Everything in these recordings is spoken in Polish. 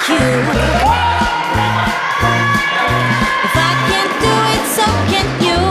you. If I can't do it, so can you.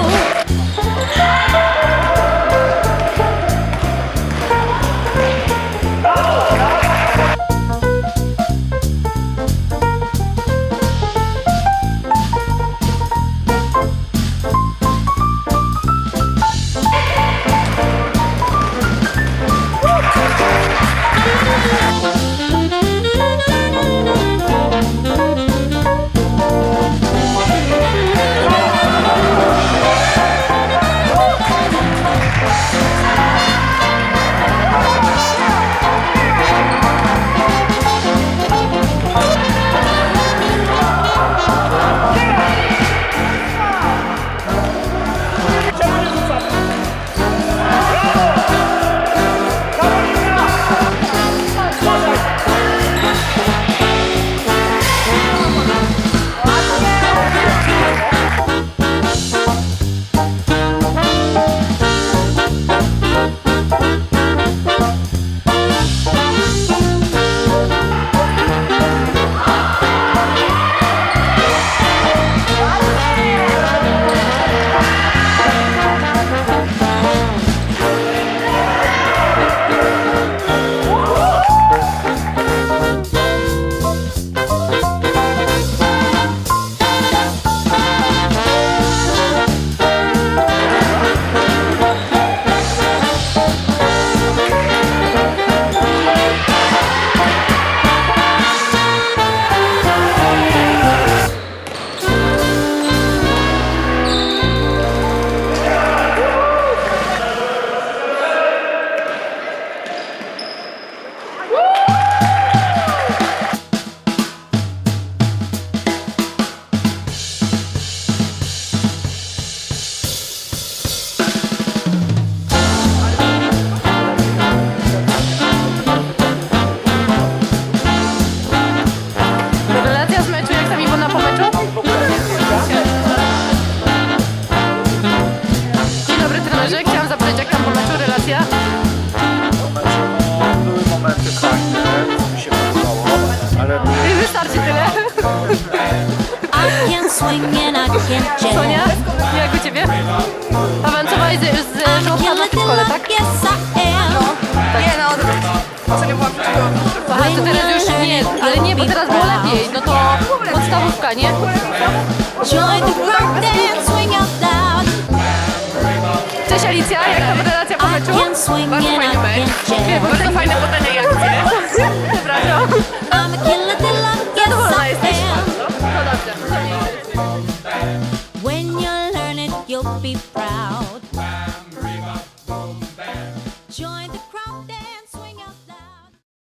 Sonia, jak u Ciebie? Awansowałaś z żołądka w szkole, tak? No, nie no, to nie byłam przygotowana. Aha, to teraz już nie, ale nie, bo teraz było lepiej, no to podstawówka, nie? Cześć Alicja, jak ta relacja po meczu? Bardzo fajny mecz.